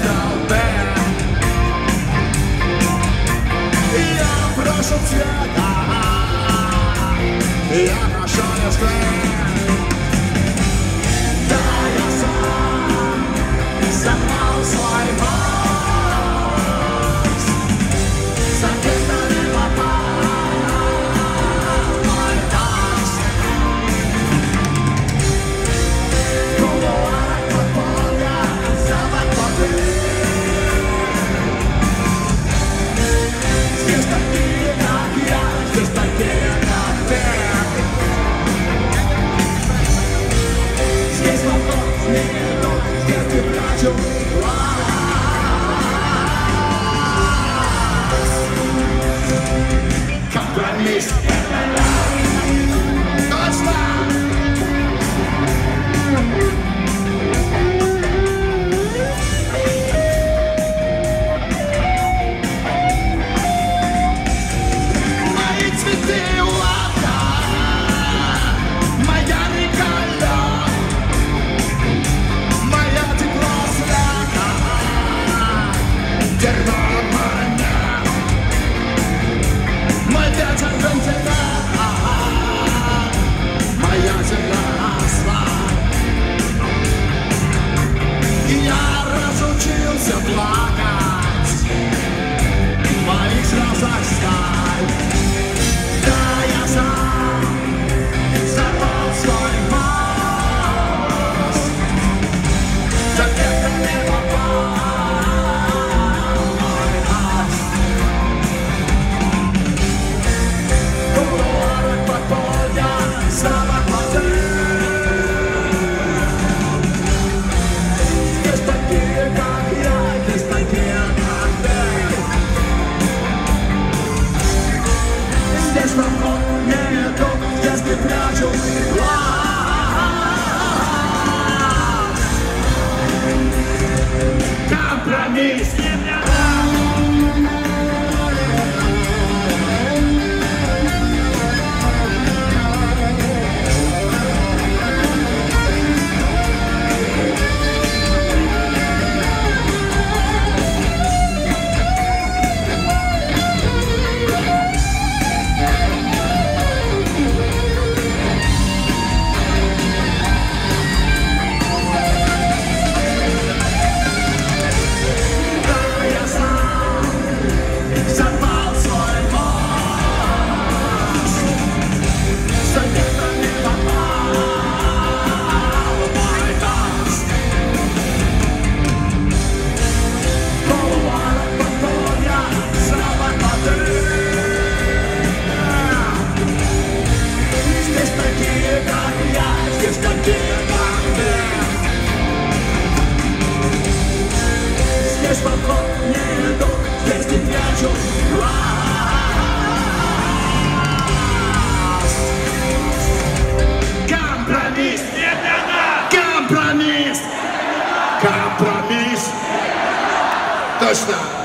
сказал ты. Я прошу цвета, я прошу листвы. Да, я сам забрал свой босс, за кем-то не попал мой таз. Кулуарах подполья, запах воды. Здесь такие, как я, здесь такие, как ты. Здесь вопрос нету, здесь ты прячу глаз. Компромисс. Точно! Мои цветы у окна, моя река лед, моя тепло света, термомания, мой ветер континент, моя земля асфальт. И я разучился плакать в моих слезах сталь. Да, я сам взорвал свой мозг, за кем-то не попал мой таз. В кулуарах подполья, запах воды. Здесь такие, как я, здесь такие, как ты. Здесь вокруг нету, здесь ты прячу глаз. Компромисс. Да, я сам взорвал свой мозг, за кем-то не попал мой таз. В кулуарах подполья, запах воды. Здесь такие, как я, здесь такие, как ты. Здесь вокруг нету, здесь ты прячу глаз. Компромисс. Компромисс. Компромисс. Точно.